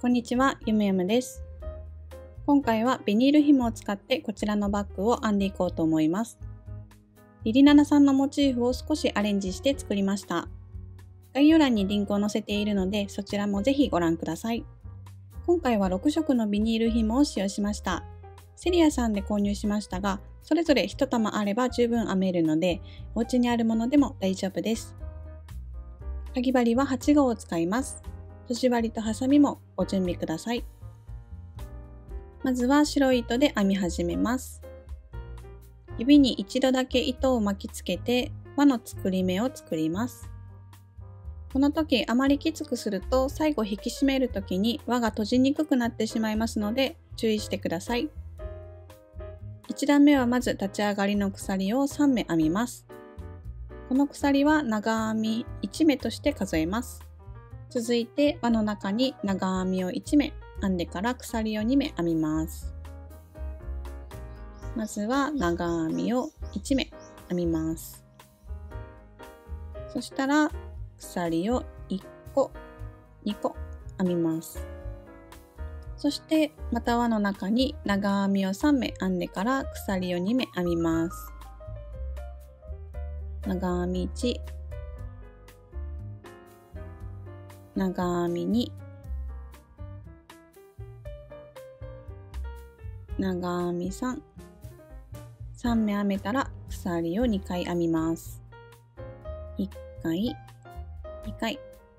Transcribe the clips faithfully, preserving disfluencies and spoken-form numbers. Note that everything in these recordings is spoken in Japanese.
こんにちは、ゆむゆむです。今回はビニール紐を使ってこちらのバッグを編んでいこうと思います。リリナナさんのモチーフを少しアレンジして作りました。概要欄にリンクを載せているのでそちらもぜひご覧ください。今回はろく色のビニール紐を使用しました。セリアさんで購入しましたが、それぞれ一玉あれば十分編めるので、お家にあるものでも大丈夫です。かぎ針ははち号を使います。とじ針とハサミもご準備ください。まずは白い糸で編み始めます。指に一度だけ糸を巻きつけて輪の作り目を作ります。この時あまりきつくすると最後引き締める時に輪が閉じにくくなってしまいますので注意してください。いち段目はまず立ち上がりの鎖をさん目編みます。この鎖は長編みいち目として数えます。続いて輪の中に長編みをいち目編んでから鎖をに目編みます。まずは長編みをいち目編みます。そしたら鎖をいっこ、にこ編みます。そしてまた輪の中に長編みをさん目編んでから鎖をに目編みます。長編みいち、長編みに、長編みさん、さん目編めたら鎖をにかい編みます。いっかい、にかい。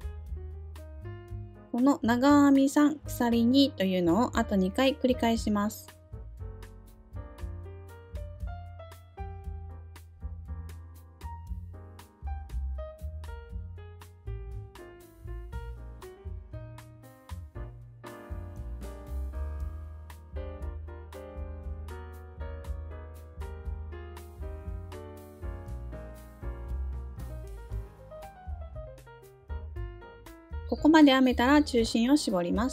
この長編みさん、鎖にというのをあとにかい繰り返します。ここまで編めたら中心を絞ります。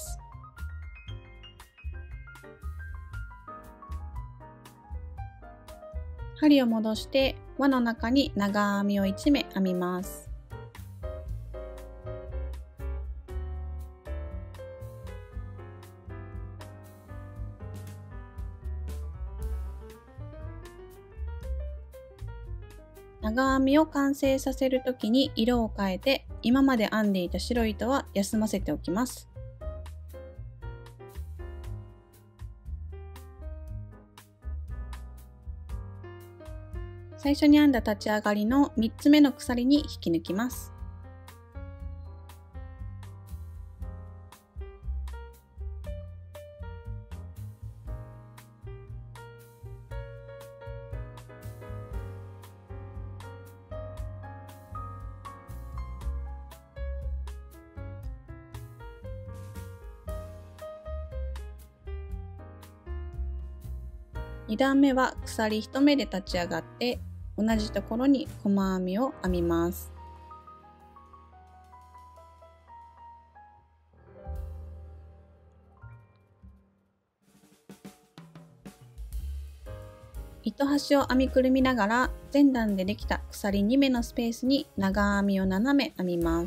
針を戻して輪の中に長編みをいち目編みます。長編みを完成させるときに色を変えて今まで編んでいた白い糸は休ませておきます。最初に編んだ立ち上がりのみっつ目の鎖に引き抜きます。に段目は鎖いち目で立ち上がって同じところに細編みを編みます。糸端を編みくるみながら前段でできた鎖に目のスペースに長編みをなな目編みます。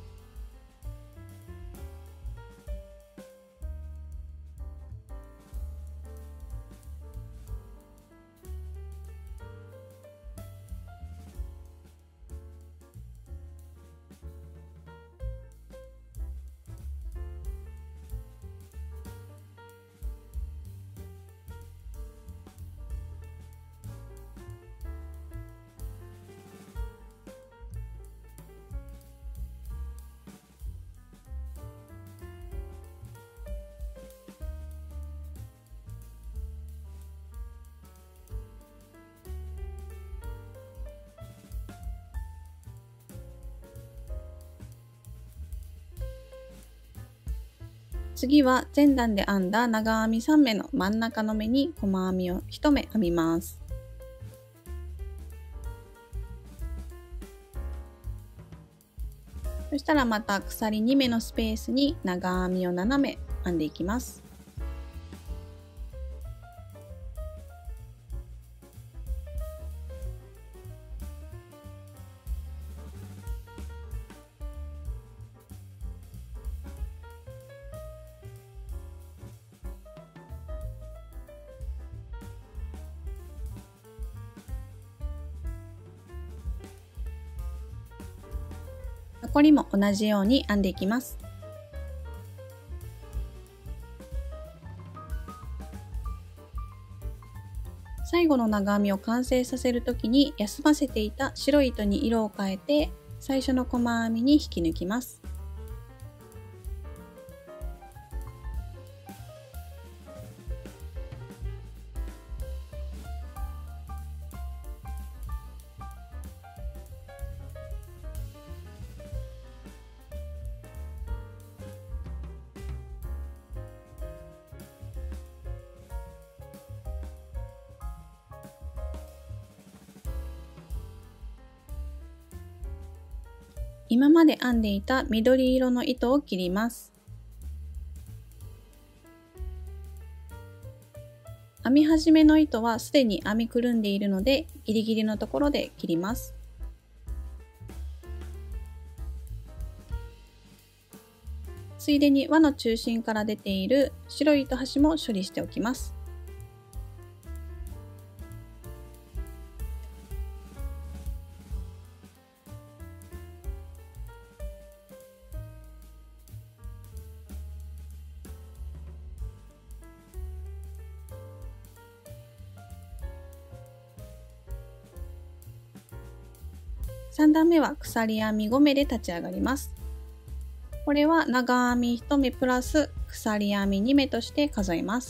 次は前段で編んだ長編みさん目の真ん中の目に細編みをいち目編みます。そしたらまた鎖に目のスペースに長編みをなな目編んでいきます。 残りも同じように編んでいきます。最後の長編みを完成させるときに休ませていた白い糸に色を変えて最初の細編みに引き抜きます。今まで編んでいた緑色の糸を切ります。編み始めの糸はすでに編みくるんでいるのでギリギリのところで切ります。ついでに輪の中心から出ている白い糸端も処理しておきます。さん段目は鎖編みご目で立ち上がります。これは長編みいち目プラス鎖編みに目として数えます。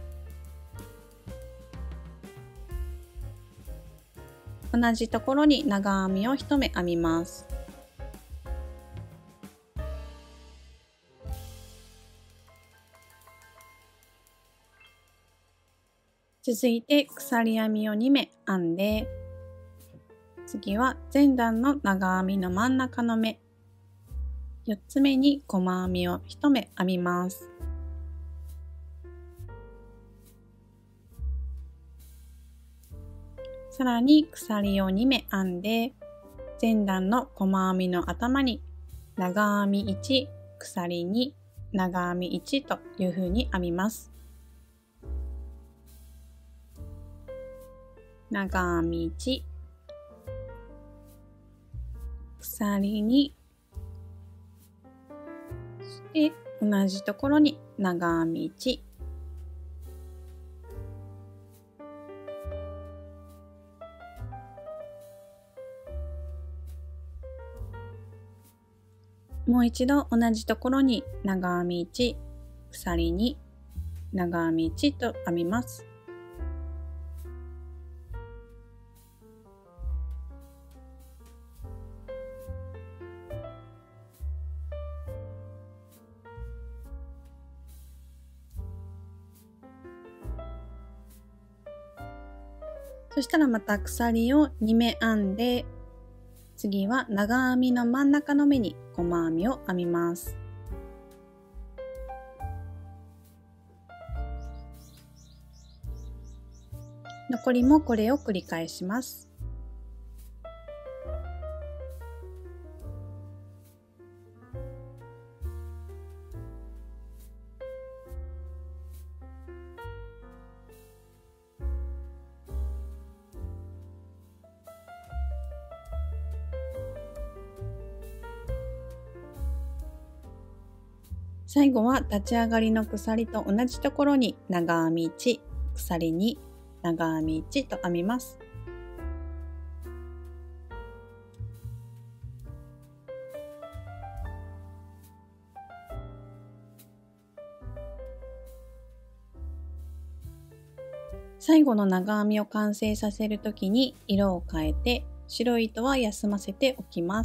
同じところに長編みをいち目編みます。続いて鎖編みをに目編んで、次は前段の長編みの真ん中の目、よっつめに細編みをいち目編みます。さらに鎖をに目編んで、前段の細編みの頭に長編みいち、鎖に、長編みいちという風に編みます。長編みいち、鎖に、そして同じところに長編みいち、もう一度同じところに長編みいち、鎖に、長編みいちと編みます。そしたらまた鎖をに目編んで、次は長編みの真ん中の目に細編みを編みます。残りもこれを繰り返します。最後は立ち上がりの鎖と同じところに長編みいち、鎖に、長編みいちと編みます。最後の長編みを完成させるときに色を変えて白い糸は休ませておきます。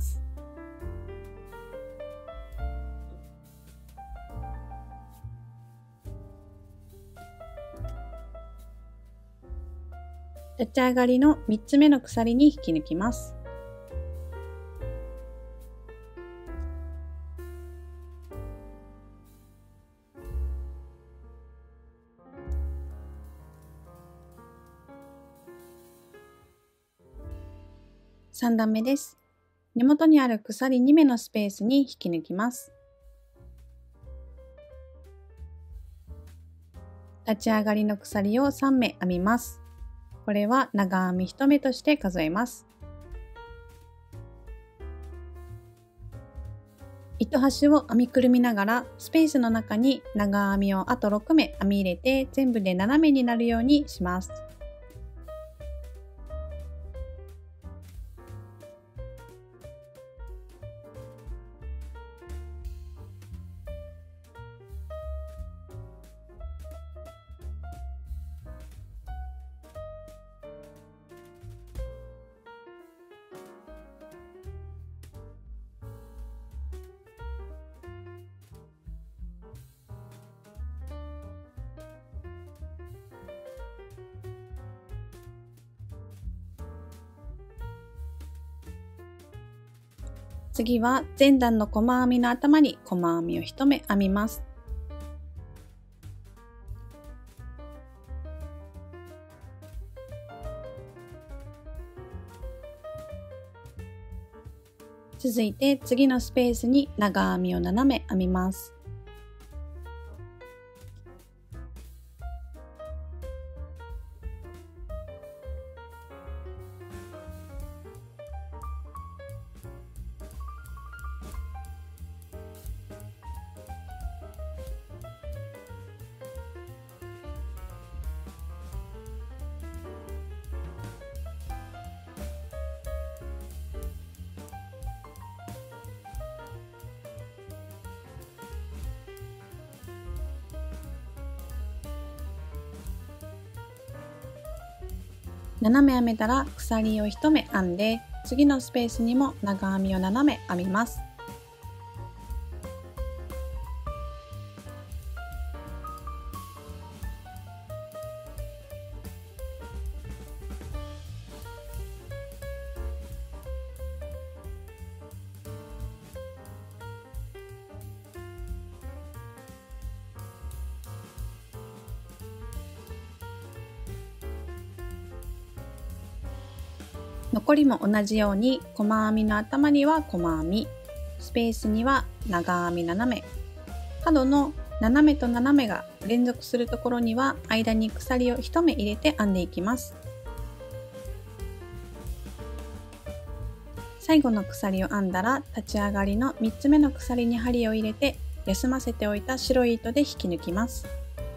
立ち上がりのみっつめの鎖に引き抜きます。さん段目です。根元にある鎖に目のスペースに引き抜きます。立ち上がりの鎖をさん目編みます。これは長編みいち目として数えます。 糸端を編みくるみながらスペースの中に長編みをあとろくめ編み入れて全部でななめになるようにします。次は前段の細編みの頭に細編みをいち目編みます。続いて次のスペースに長編みをななめ編みます。斜め編めたら鎖をいち目編んで、次のスペースにも長編みをななめ編みます。残りも同じように細編みの頭には細編み、スペースには長編みななめ、角の斜めと斜めが連続するところには間に鎖をいち目入れて編んでいきます。最後の鎖を編んだら立ち上がりのみっつめの鎖に針を入れて休ませておいた白い糸で引き抜きます。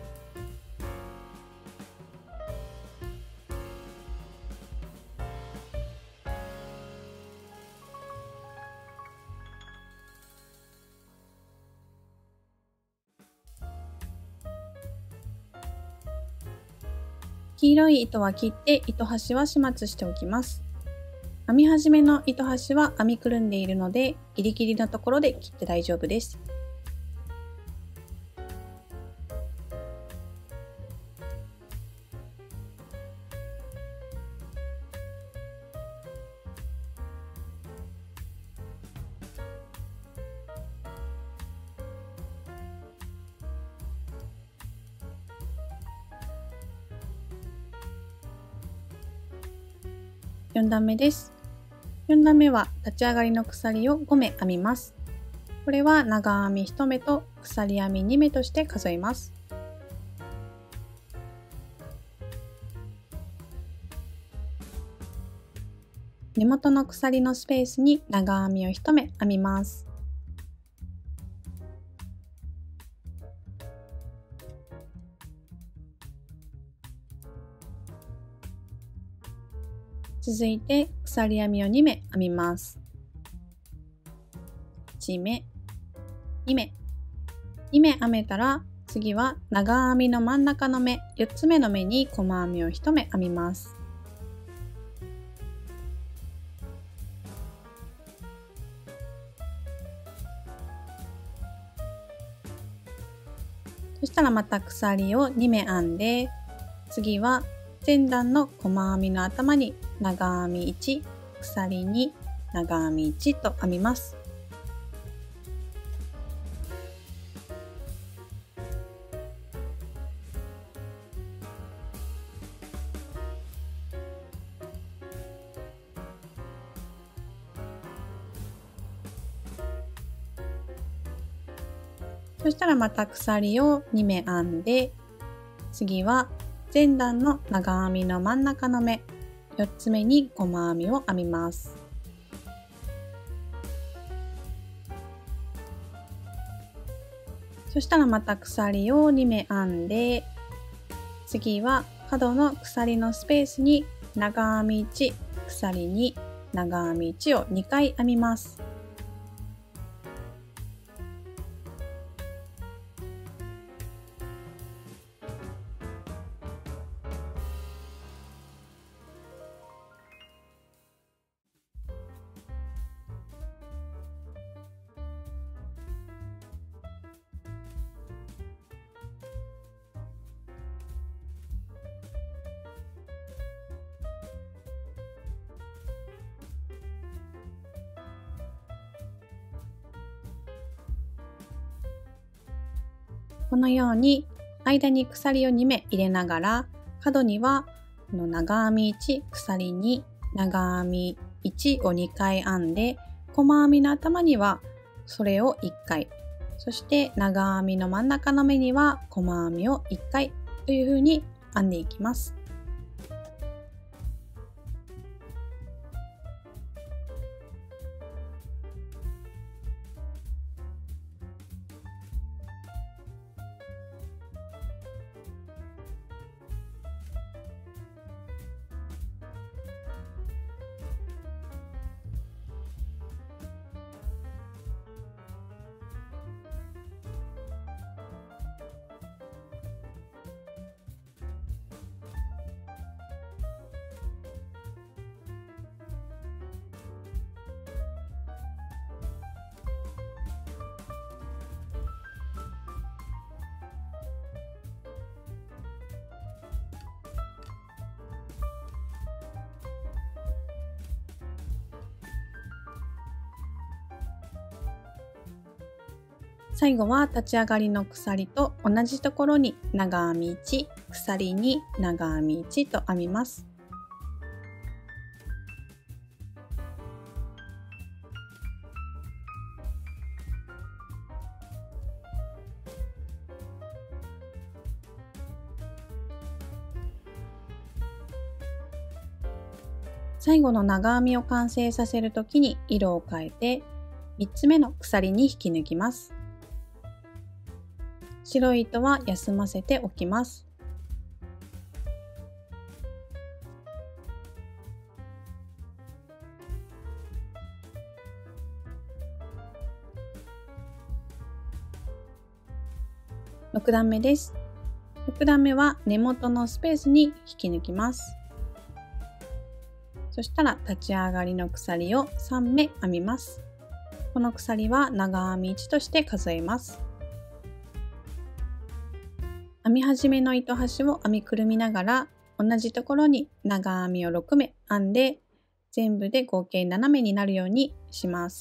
黄色い糸は切って糸端は始末しておきます。編み始めの糸端は編みくるんでいるのでギリギリのところで切って大丈夫です。よん段目です。よん段目は立ち上がりの鎖をご目編みます。これは長編みいち目と鎖編みに目として数えます。根元の鎖のスペースに長編みをいち目編みます。続いて鎖編みをに目編みます。いち目、に目、に目編めたら次は長編みの真ん中の目、よっつめの目に細編みをいち目編みます。そしたらまた鎖をに目編んで、次は前段の細編みの頭に長編みいち、鎖に長編みいちと編みます。そしたらまた鎖をに目編んで、次は前段の長編みの真ん中の目、よっつめに細編みを編みます。 そしたらまた鎖をにめ編んで、次は角の鎖のスペースに長編みいち、鎖に、長編みいちをにかい編みます。このように間に鎖をにめ入れながら、角には長編みいち、鎖に、長編みいちをにかい編んで、細編みの頭にはそれをいっかい、そして長編みの真ん中の目には細編みをいっかいというふうに編んでいきます。最後は立ち上がりの鎖と同じところに長編みいち、鎖に、長編みいちと編みます。最後の長編みを完成させるときに色を変えてみっつめの鎖に引き抜きます。白い糸は休ませておきます。ろく段目です。ろく段目は根元のスペースに引き抜きます。そしたら立ち上がりの鎖をさんめ編みます。この鎖は長編みいちとして数えます。編み始めの糸端を編みくるみながら同じところに長編みをろくめ編んで全部で合計ななめになるようにします。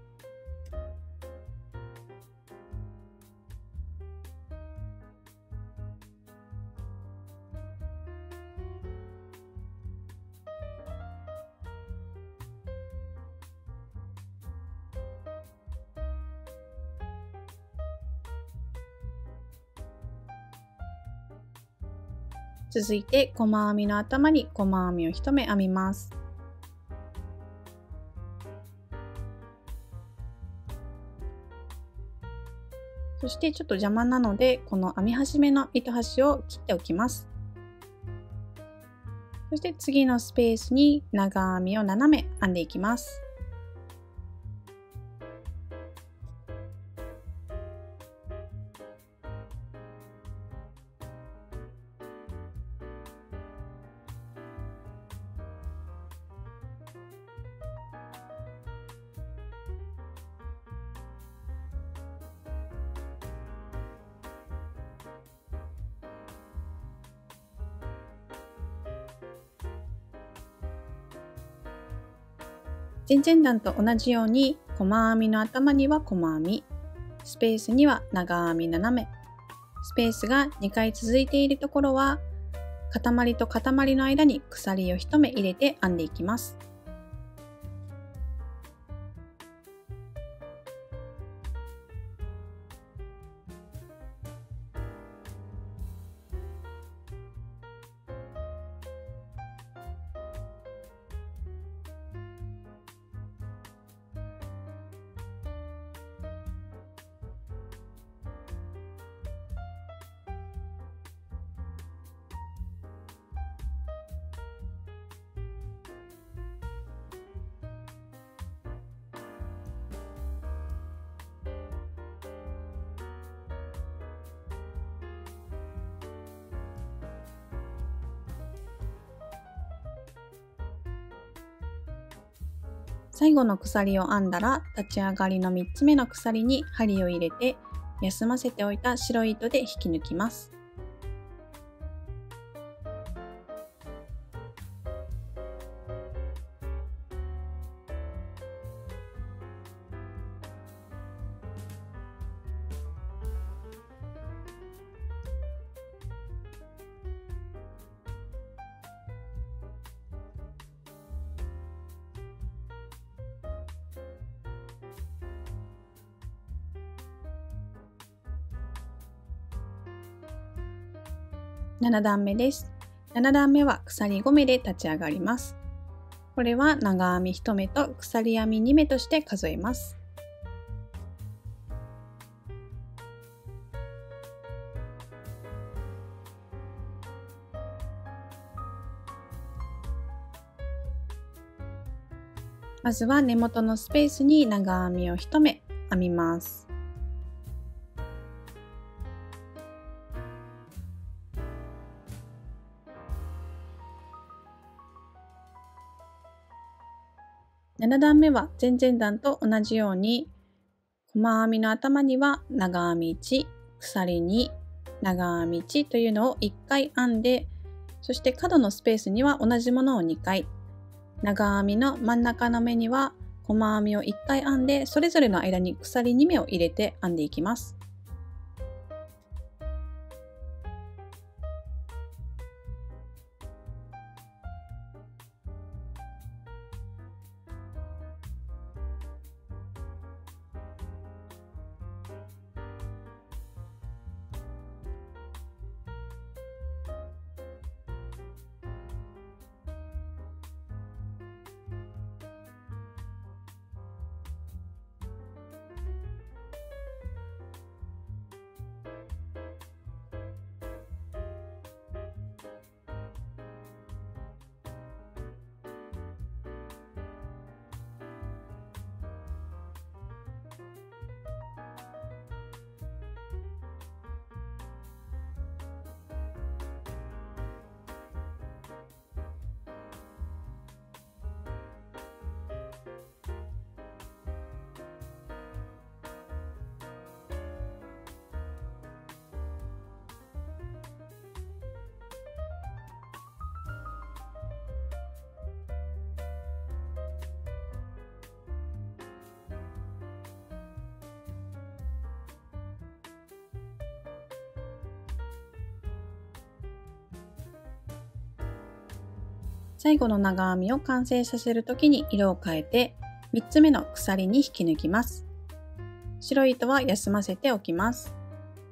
続いて細編みの頭に細編みをいち目編みます。そしてちょっと邪魔なのでこの編み始めの糸端を切っておきます。そして次のスペースに長編みをななめ編んでいきます。前々段と同じように細編みの頭には細編み、スペースには長編みななめ、スペースがにかい続いているところは塊と塊の間に鎖をいち目入れて編んでいきます。 最後の鎖を編んだら、立ち上がりのみっつめの鎖に針を入れて、休ませておいた白い糸で引き抜きます。なな段目です。なな段目は鎖ご目で立ち上がります。これは長編みいち目と鎖編みに目として数えます。まずは根元のスペースに長編みをいち目編みます。なな段目は前々段と同じように細編みの頭には長編みいち、鎖に、長編みいちというのをいっかい編んで、そして角のスペースには同じものをにかい、長編みの真ん中の目には細編みをいっかい編んで、それぞれの間に鎖に目を入れて編んでいきます。最後の長編みを完成させるときに色を変えてみっつめの鎖に引き抜きます。白い糸は休ませておきます。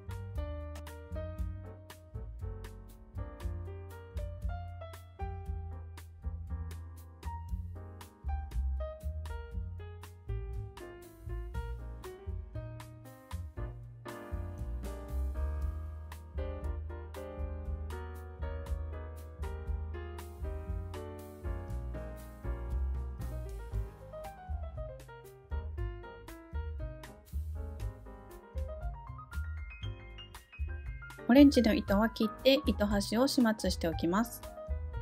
オレンジの糸は切って糸端を始末しておきます。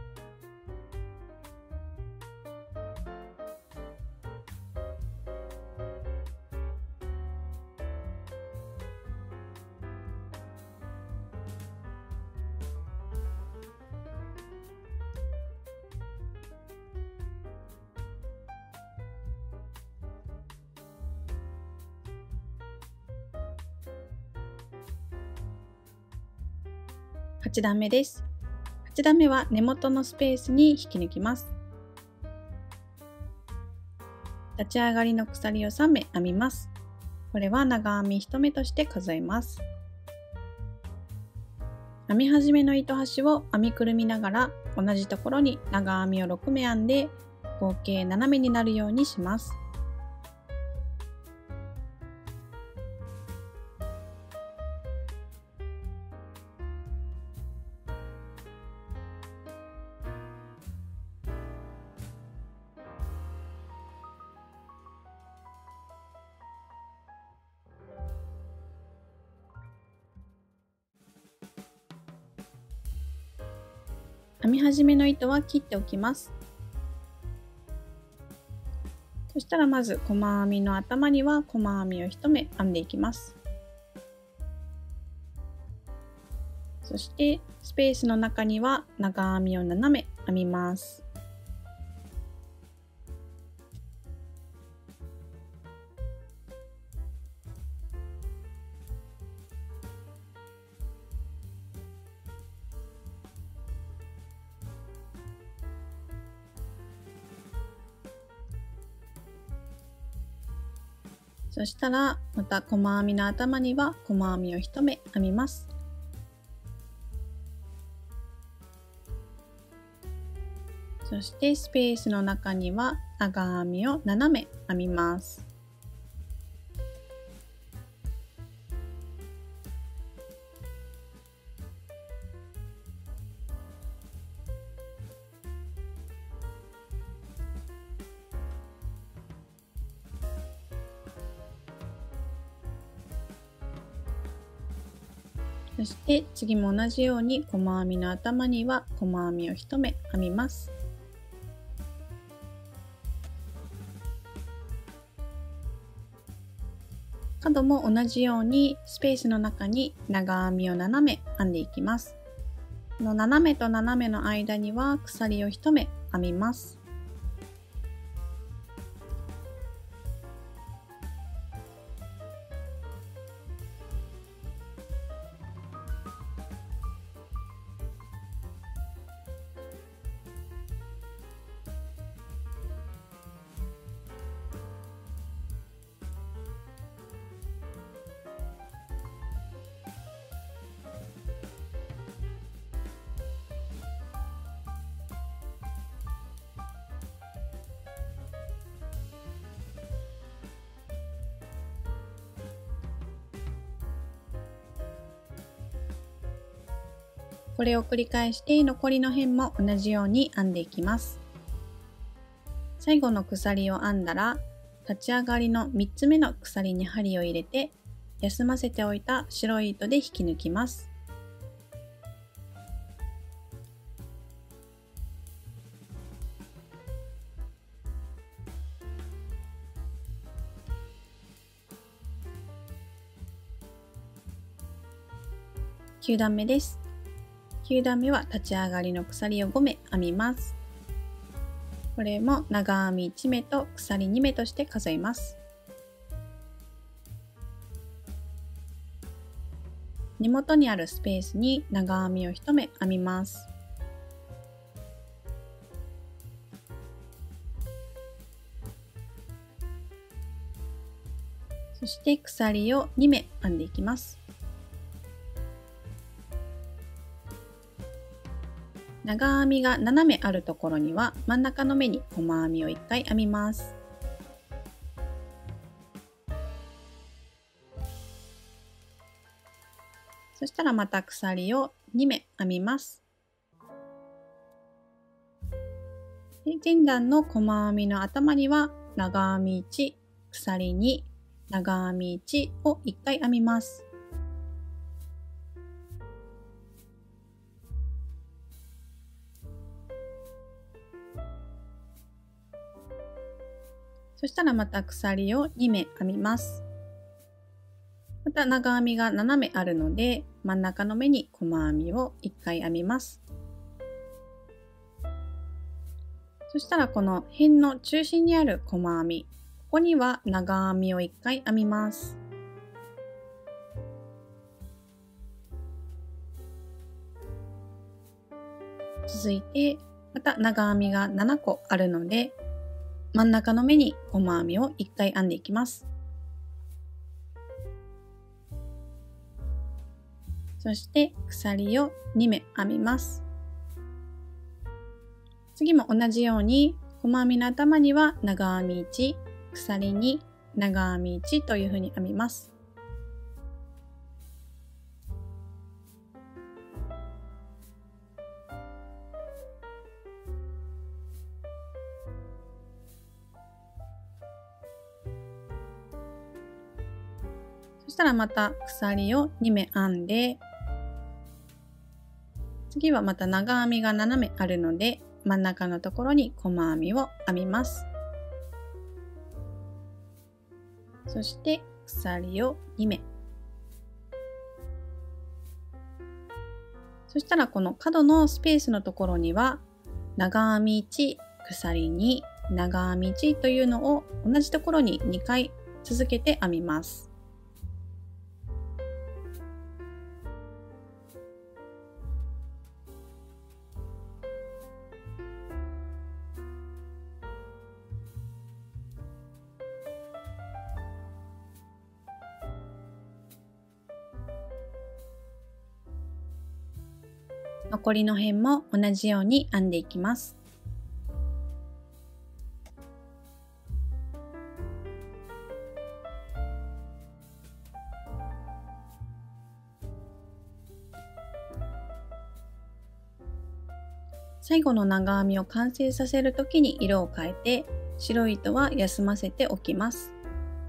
はち段目です。はち段目は根元のスペースに引き抜きます。立ち上がりの鎖をさん目編みます。これは長編みいち目として数えます。編み始めの糸端を編みくるみながら同じところに長編みをろく目編んで合計なな目になるようにします。編み始めの糸は切っておきます。そししたらまず細編みの頭には細編みを一目編んでいきます。そしてスペースの中には長編みをななめ編みます。そしたらまた細編みの頭には細編みを一目編みます。そしてスペースの中には長編みをななめ編みます。そして次も同じように細編みの頭には細編みを一目編みます。角も同じようにスペースの中に長編みをななめ編んでいきます。この斜めと斜めの間には鎖を一目編みます。これを繰り返して残りの辺も同じように編んでいきます。最後の鎖を編んだら立ち上がりのみっつめの鎖に針を入れて休ませておいた白い糸で引き抜きます。きゅう段目です。きゅう段目は立ち上がりの鎖をごめ編みます。これも長編みいち目と鎖に目として数えます。根元にあるスペースに長編みをいち目編みます。そして鎖をに目編んでいきます。長編みがなな目あるところには真ん中の目に細編みをいっかい編みます。そしたらまた鎖をに目編みます。で前段の細編みの頭には長編みいち、鎖に、長編みいちをいっかい編みます。そしたらまた鎖をに目編みます。また長編みがなな目あるので真ん中の目に細編みをいっかい編みます。そしたらこの辺の中心にある細編み、ここには長編みをいっかい編みます。続いてまた長編みがななこあるので真ん中の目に細編みをいっかい編んでいきます。そして鎖をに目編みます。次も同じように細編みの頭には長編みいち、鎖に、長編みいちというふうに編みます。そしたらまた鎖をに目編んで、次はまた長編みがなな目あるので真ん中のところに細編みを編みます。 そして鎖をにめ。そしたらこの角のスペースのところには長編みいち、鎖に、長編みいちというのを同じところににかい続けて編みます。残りの辺も同じように編んでいきます。最後の長編みを完成させるときに色を変えて、白い糸は休ませておきます。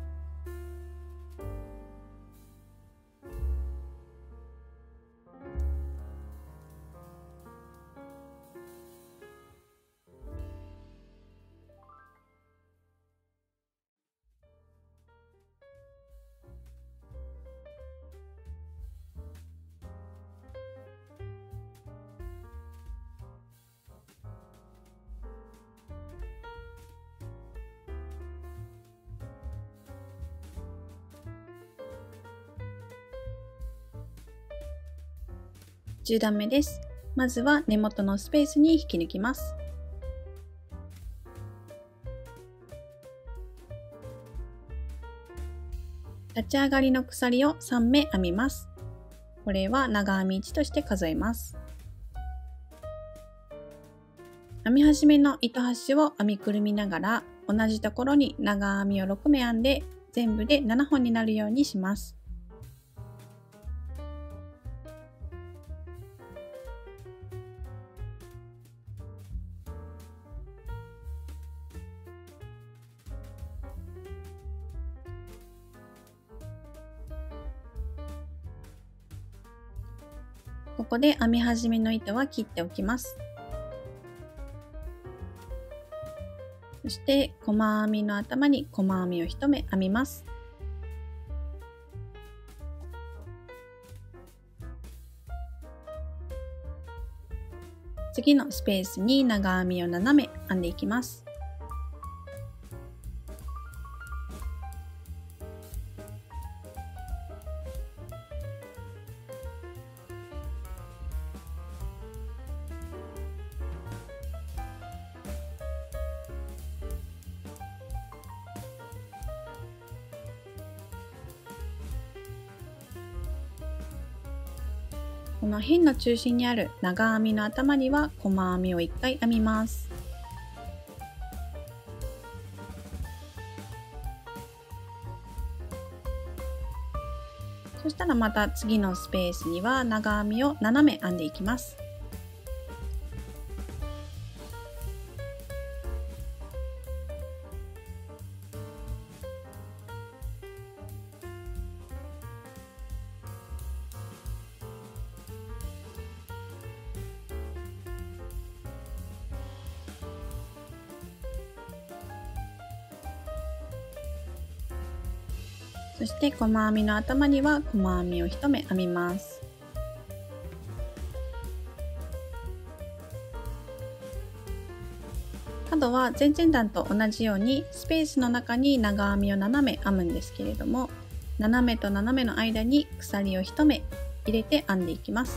じゅう段目です。まずは根元のスペースに引き抜きます。立ち上がりの鎖をさんめ編みます。これは長編みいちとして数えます。編み始めの糸端を編みくるみながら同じところに長編みをろくめ編んで全部でななほんになるようにします。ここで編み始めの糸は切っておきます。そして細編みの頭に細編みをいち目編みます。次のスペースに長編みをななめ編んでいきます。この辺の中心にある長編みの頭には細編みをいっかい編みます。そしたらまた次のスペースには長編みをななめ編んでいきます。そして細編みの頭には細編みをいち目編みます。角は前々段と同じようにスペースの中に長編みをななめ編むんですけれども、斜めと斜めの間に鎖をいち目入れて編んでいきます。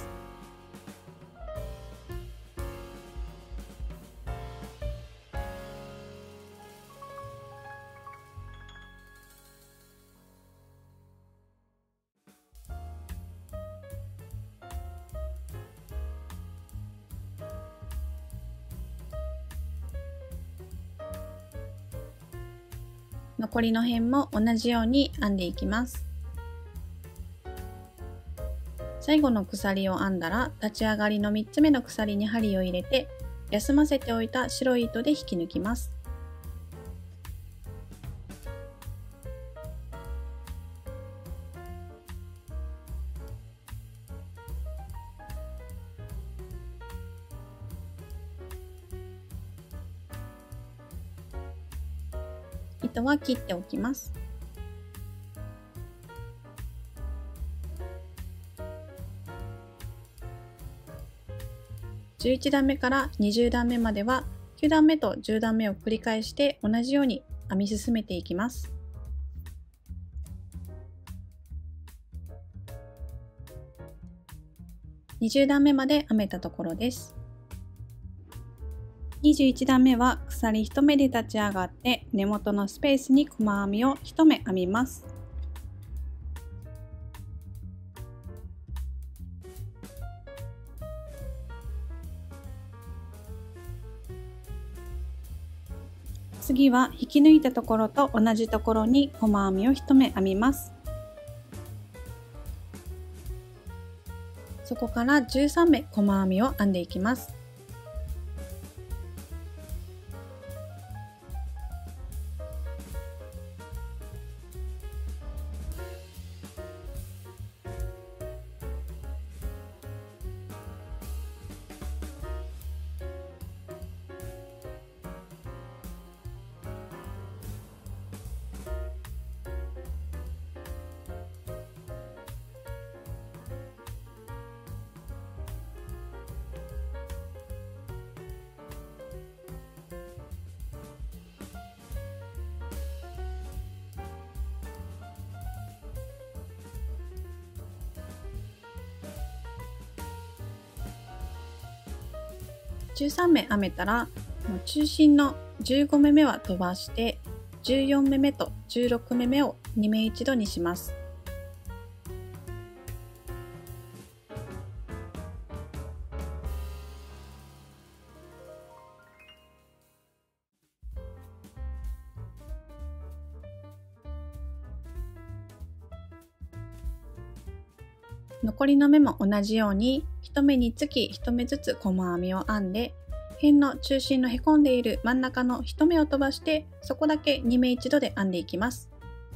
残りの辺も同じように編んでいきます。最後の鎖を編んだら立ち上がりのみっつめの鎖に針を入れて休ませておいた白い糸で引き抜きます。糸は切っておきます。 じゅういち段目からにじゅう段目まではきゅう段目とじゅう段目を繰り返して同じように編み進めていきます。にじゅう段目まで編めたところです。にじゅういち段目は鎖いち目で立ち上がって根元のスペースに細編みをいち目編みます。次は引き抜いたところと同じところに細編みをいち目編みます。そこからじゅうさん目細編みを編んでいきます。じゅうさん目編めたら中心のじゅうご目めは飛ばしてじゅうよん目目とじゅうろく目目をに目一度にします。残りの目も同じようにいち目につきいち目ずつ細編みを編んで、辺の中心のへこんでいる真ん中のいち目を飛ばしてそこだけに目一度で編んでいきます。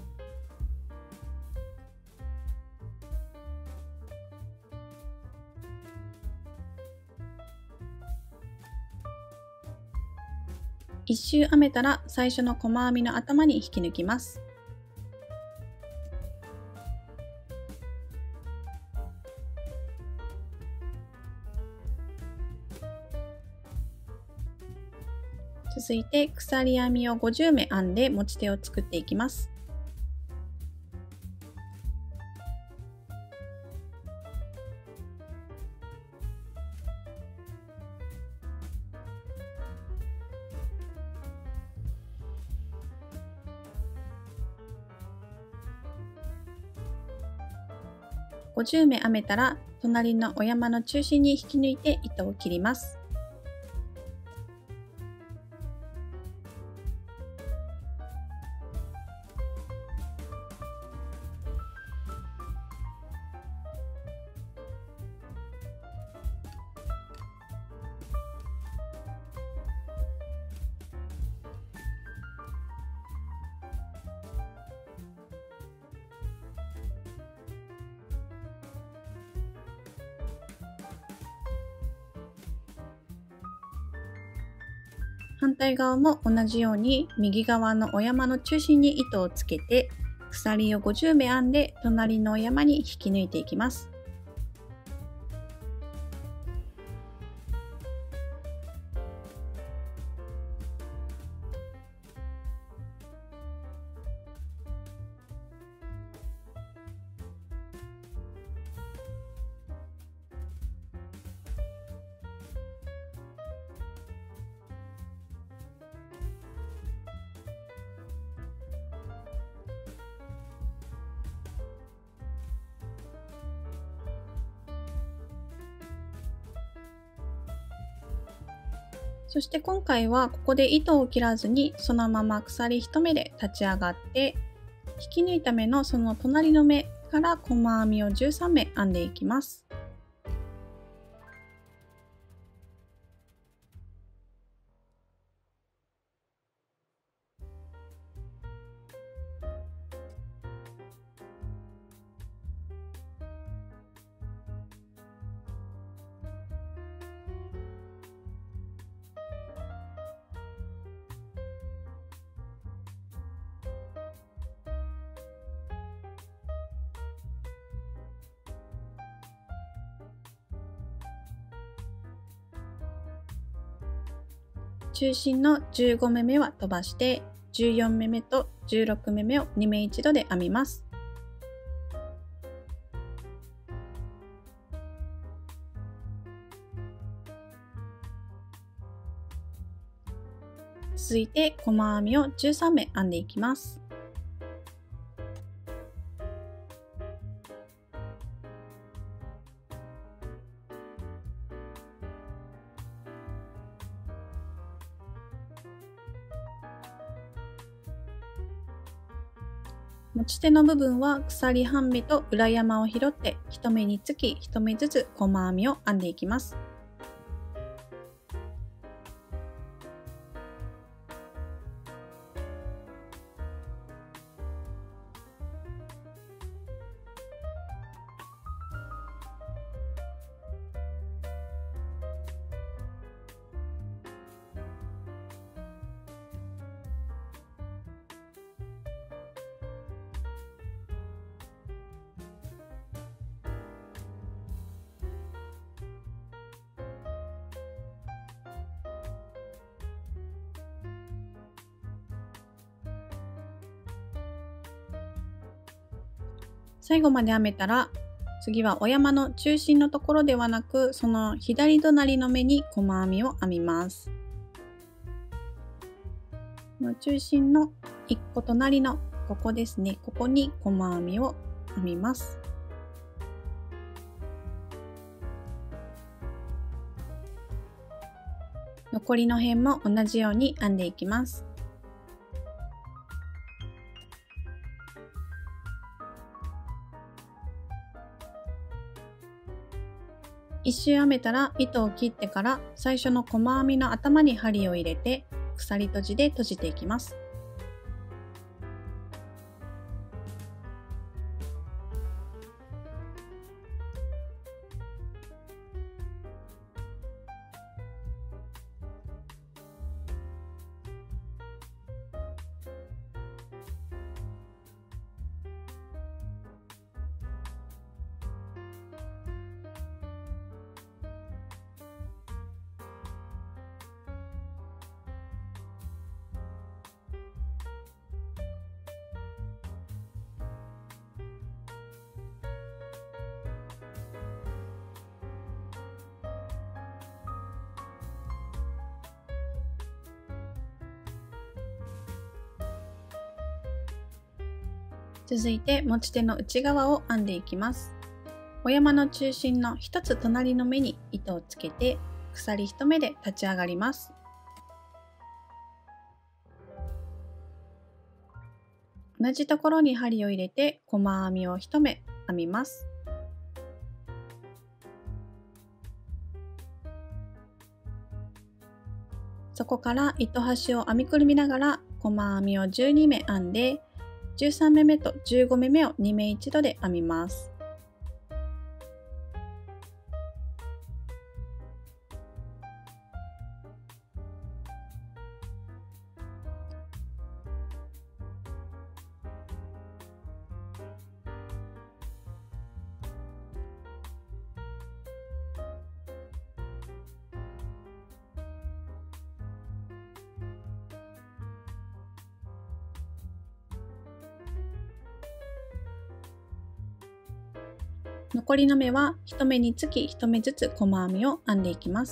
一周編めたら最初の細編みの頭に引き抜きます。続いて鎖編みをごじゅう目編んで持ち手を作っていきます。ごじゅう目編めたら隣のお山の中心に引き抜いて糸を切ります。反対側も同じように右側のお山の中心に糸をつけて鎖をごじゅう目編んで隣のお山に引き抜いていきます。そして今回はここで糸を切らずにそのまま鎖いち目で立ち上がって引き抜いた目のその隣の目から細編みをじゅうさん目編んでいきます。 中心のじゅうご目めは飛ばしてじゅうよん目目とじゅうろく目目をに目一度で編みます。続いて細編みをじゅうさん目編んでいきます。持ち手の部分は鎖半目と裏山を拾っていち目につきいち目ずつ細編みを編んでいきます。最後まで編めたら、次はお山の中心のところではなく、その左隣の目に細編みを編みます。中心のいっこ隣のここですね、ここに細編みを編みます。残りの辺も同じように編んでいきます。一周編めたら糸を切ってから最初の細編みの頭に針を入れて鎖閉じで閉じていきます。続いて持ち手の内側を編んでいきます。お山の中心の一つ隣の目に糸をつけて鎖一目で立ち上がります。同じところに針を入れて細編みを一目編みます。そこから糸端を編みくるみながら細編みをじゅうに目編んでじゅうさん目目とじゅうご目目をに目一度で編みます。残りの目はいち目につきいち目ずつ細編みを編んでいきます。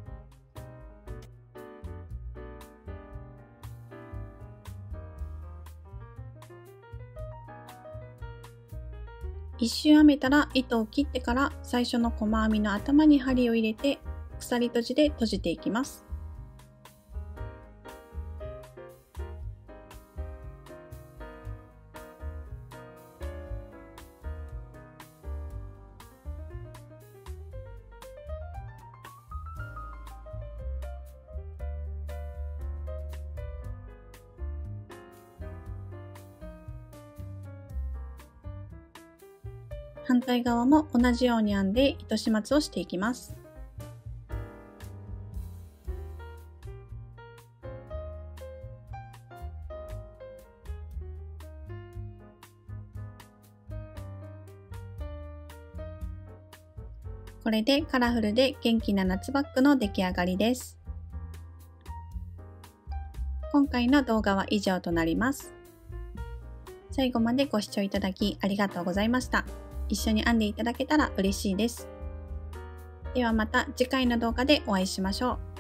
一周編めたら糸を切ってから最初の細編みの頭に針を入れて鎖閉じで閉じていきます。反対側も同じように編んで糸始末をしていきます。これでカラフルで元気な夏バッグの出来上がりです。 今回の動画は以上となります。最後までご視聴いただきありがとうございました。一緒に編んでいただけたら嬉しいです。ではまた次回の動画でお会いしましょう。